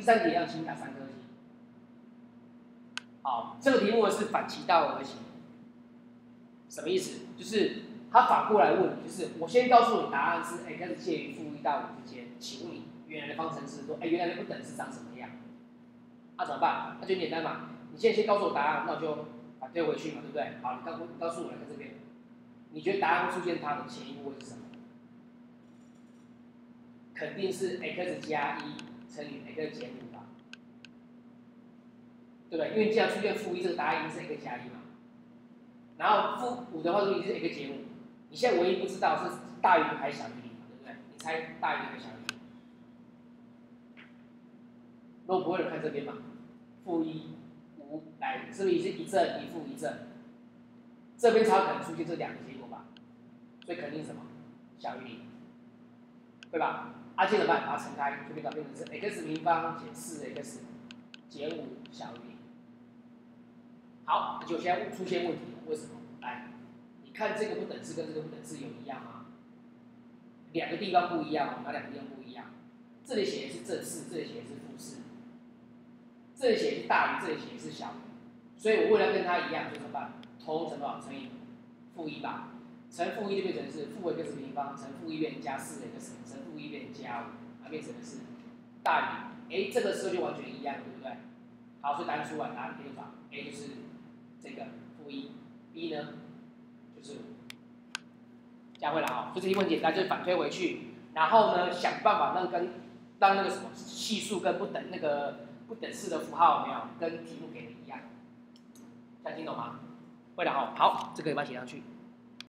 3题要请打3颗星。好，这个题目是反其道而行，什么意思？就是他反过来问你，就是我先告诉你答案是 x 介于-1到5之间，请问你原来的方程式说，原来的不等式长什么样？怎么办？那就简单嘛，你现在先告诉我答案，那我就反推回去嘛，对不对？好，你告诉我来看这边，你觉得答案会出现它的前一步会是什么？肯定是 x 加1乘以 x 减5吧，对不对？因为既然出现-1，这个答案一定是 x 加1嘛。然后-5的话，就一定是 x 减5。你现在唯一不知道是大于0还是小于0嘛，对不对？你猜大于0还是小于0？如果不会的，看这边嘛，-1、5，来，是不是是一正一负一正？这边才有可能出现这2个结果吧？所以肯定是什么？小于0，对吧？接着把它乘开，就变成是 x 平方减4x 减5小于0。好，就现在出现问题了，为什么？来，你看这个不等式跟这个不等式有一样吗？2个地方不一样，哪2个地方不一样？这里写的是正式，这里写的是负式，这里写的是大于，这里写的是小于。所以我为了跟它一样，就怎么办？头乘多少？乘以-1吧。乘负1就变成是负x平方乘负1变成加4x 乘负1变成加5，它变成的是大于。这个时候就完全一样，对不对？好，所以答案出来，答案 A 法 ，A 就是这个负1，B 呢就是5。这样会了啊，所以这题很简单，就是反推回去，然后呢想办法让那个什么系数跟不等式的符号有没有跟题目给的一样，这样听懂吗？会了哈，好，这个把它写上去。